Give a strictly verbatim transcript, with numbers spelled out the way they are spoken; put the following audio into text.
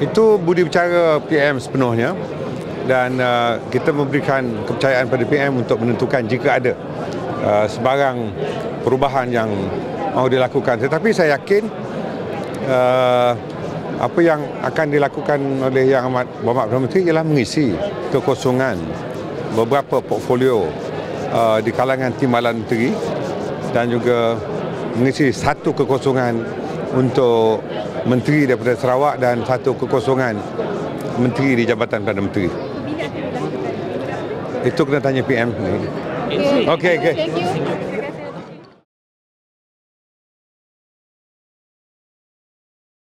Itu budi bicara P M sepenuhnya dan uh, kita memberikan kepercayaan pada P M untuk menentukan jika ada uh, sebarang perubahan yang mahu dilakukan. Tetapi saya yakin uh, apa yang akan dilakukan oleh Yang Amat Berhormat Perdana Menteri ialah mengisi kekosongan beberapa portfolio uh, di kalangan Timbalan Menteri dan juga mengisi satu kekosongan untuk Menteri daripada Sarawak dan satu kekosongan Menteri di Jabatan Perdana Menteri. Itu kena tanya P M. Okey, okey.